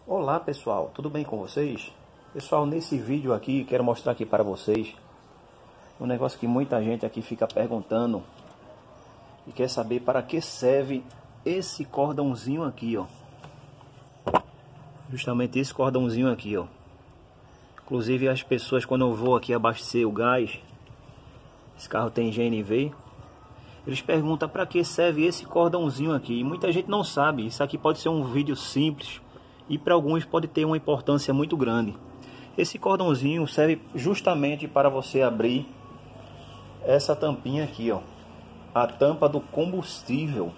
Olá pessoal, tudo bem com vocês? Pessoal, nesse vídeo aqui quero mostrar aqui para vocês um negócio que muita gente aqui fica perguntando e quer saber para que serve esse cordãozinho aqui, ó. Justamente esse cordãozinho aqui, ó. Inclusive as pessoas, quando eu vou aqui abastecer o gás, esse carro tem GNV, eles perguntam para que serve esse cordãozinho aqui. E muita gente não sabe. Isso aqui pode ser um vídeo simples e para alguns pode ter uma importância muito grande. Esse cordãozinho serve justamente para você abrir essa tampinha aqui, ó, a tampa do combustível.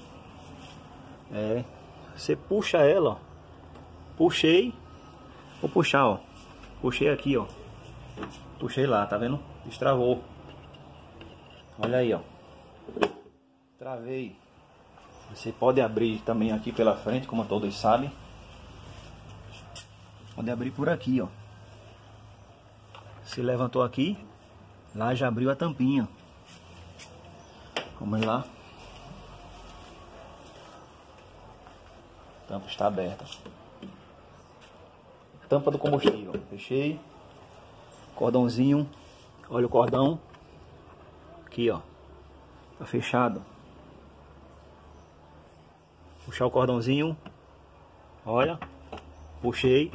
Você puxa ela, ó. Puxei, vou puxar, ó. Puxei aqui, ó. Puxei lá, tá vendo? Destravou. Olha aí, ó. Travei. Você pode abrir também aqui pela frente, como todos sabem. Pode abrir por aqui, ó. Se levantou aqui, lá já abriu a tampinha. Vamos lá. A tampa está aberta. Tampa do combustível. Fechei. Cordãozinho. Olha o cordão. Aqui, ó. Tá fechado. Puxar o cordãozinho. Olha. Puxei.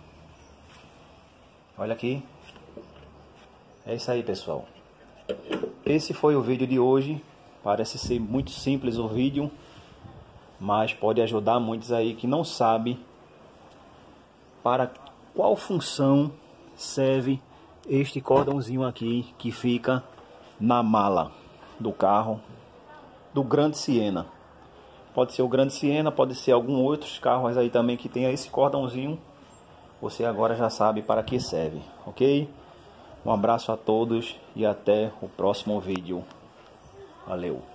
Olha aqui. É isso aí, pessoal. Esse foi o vídeo de hoje. Parece ser muito simples o vídeo, mas pode ajudar muitos aí que não sabem para qual função serve este cordãozinho aqui que fica na mala do carro do Grande Siena. Pode ser o Grande Siena, pode ser algum outros carros aí também que tenha esse cordãozinho. Você agora já sabe para que serve, ok? Um abraço a todos e até o próximo vídeo. Valeu!